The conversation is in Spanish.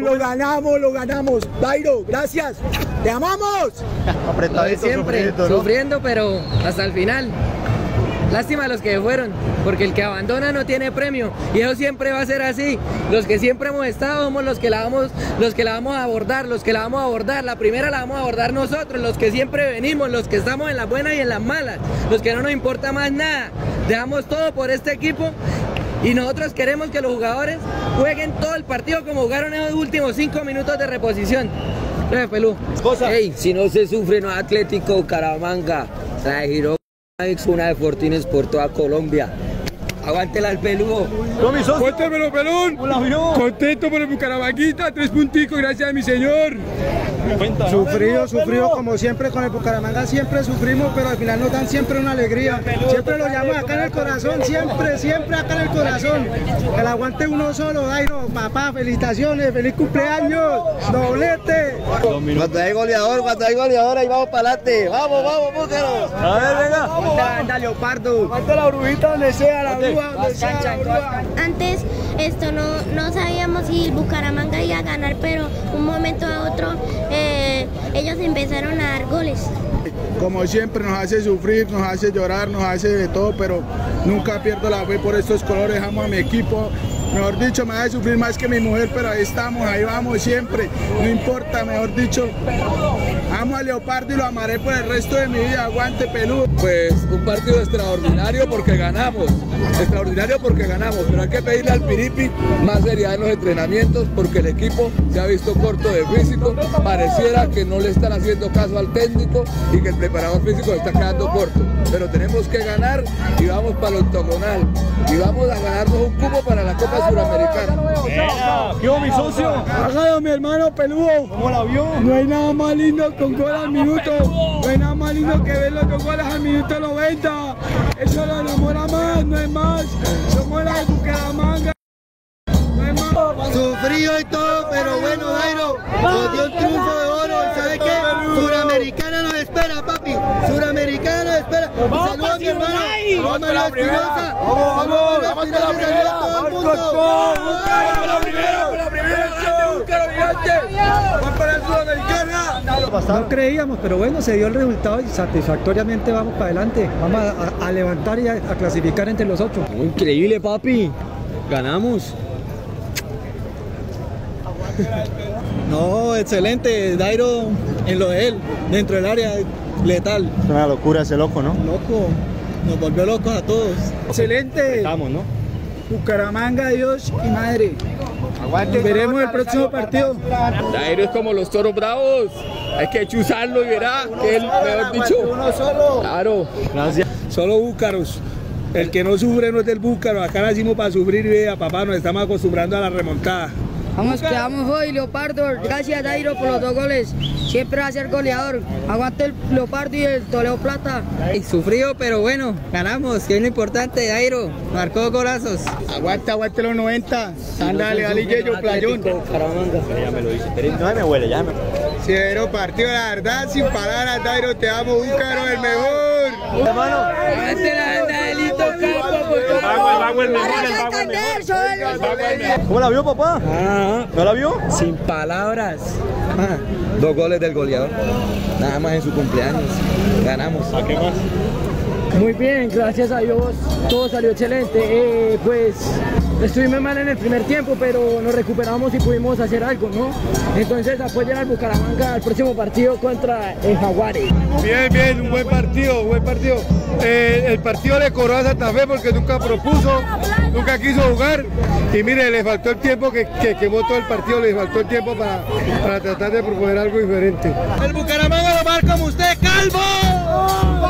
lo ganamos. Dairo, gracias. ¡Te amamos! Apretadito, siempre, sufriendo, pero hasta el final. Lástima a los que fueron, porque el que abandona no tiene premio, y eso siempre va a ser así. Los que siempre hemos estado somos los que la vamos a abordar, la primera la vamos a abordar nosotros, los que siempre venimos, los que estamos en las buenas y en las malas, los que no nos importa más nada, dejamos todo por este equipo, y nosotros queremos que los jugadores jueguen todo el partido como jugaron esos últimos 5 minutos de reposición. Pelú. Hey, si no se sufre, no es Atlético Bucaramanga, la giró una de Fortines por toda Colombia. Aguántela al peludo. Cuéntemelo, pelón. Contento por el Bucaramanguita, 3 punticos, gracias a mi señor. Sufrido como siempre con el Bucaramanga, siempre sufrimos, pero al final nos dan siempre una alegría. Siempre lo llamo acá en el corazón, siempre acá en el corazón. Que la aguante uno solo, Dairo, papá, felicitaciones, feliz cumpleaños, doblete. Cuando hay goleador, ahí vamos para adelante. Vamos, Búcaros. A ver, venga. Anda, Leopardo. Aguanta la brujita donde sea, la bruja, donde sea la bruja. Antes no sabíamos si el Bucaramanga iba a ganar, pero un momento a otro ellos empezaron a dar goles. Como siempre nos hace sufrir, nos hace llorar, nos hace de todo, pero nunca pierdo la fe por estos colores, amo a mi equipo. Mejor dicho, me hace sufrir más que mi mujer, pero ahí estamos, ahí vamos siempre, no importa, mejor dicho. Amo a Leopardo y lo amaré por el resto de mi vida, aguante peludo. Pues un partido extraordinario porque ganamos, pero hay que pedirle al Piripi más seriedad en los entrenamientos porque el equipo se ha visto corto de físico, pareciera que no le están haciendo caso al técnico y que el preparador físico está quedando corto, pero tenemos que ganar y vamos para el octogonal y vamos a ganarnos un cupo para la Copa Suramericana. ¿Qué mi socio? Hágalo, mi hermano peludo. ¿Cómo la vio? No hay nada más lindo con gol al minuto. No hay nada más lindo que ver los 2 goles al minuto 90. Eso lo enamora más, no es más. Somos la de Bucaramanga. No es más. Sufrido y todo, pero bueno, Dairo, nos dio un triunfo de oro. ¿Sabe qué? Suramericana nos espera, papi. Suramericana nos espera. Saludos a mi hermano. Vamos a la primera. Vamos a la primera. No creíamos, pero bueno, se dio el resultado y satisfactoriamente vamos para adelante. Vamos a levantar y a clasificar entre los 8. Increíble, papi. Ganamos. No, excelente. Dairo en lo de él, dentro del área, letal. Es una locura ese loco, ¿no? Loco, nos volvió locos a todos. Excelente. Estamos, ¿no? Bucaramanga, Dios y madre. Nos veremos el próximo partido. Dairo es como los toros bravos, hay que chuzarlo y verá que él, mejor dicho. Uno solo. Claro. Gracias. Solo Búcaros. El que no sufre no es del Búcaro. Acá nacimos para sufrir y vea, papá, nos estamos acostumbrando a la remontada. Quedamos hoy, Leopardo. Gracias, Dairo, por los 2 goles. Siempre va a ser goleador. Aguante el Leopardo y el Toledo Plata. Sufrido, pero bueno, ganamos, que es lo importante. Dairo marcó golazos. Aguanta los 90. Ándale, dale, Yeyo, playón. Ya me lo dice. No me huele, ya me. Cero partido, la verdad, sin palabras, Dairo, te amo, Búcaro, el mejor. Hermano. Aguante la banda de Lito Campo, por favor. ¿Cómo la vio, papá? ¿No la vio? Sin palabras. 2 goles del goleador. Nada más en su cumpleaños. Ganamos. ¿A qué más? Muy bien, gracias a Dios, todo salió excelente. Pues estuvimos mal en el primer tiempo, pero nos recuperamos y pudimos hacer algo, ¿no? Entonces apoyen al Bucaramanga al próximo partido contra el Jaguares. Bien, un buen partido, el partido le cobró a Santa Fe porque nunca propuso, nunca quiso jugar y mire, le faltó el tiempo que quemó todo el partido, le faltó el tiempo para tratar de proponer algo diferente. El Bucaramanga lo marca como usted, Calvo.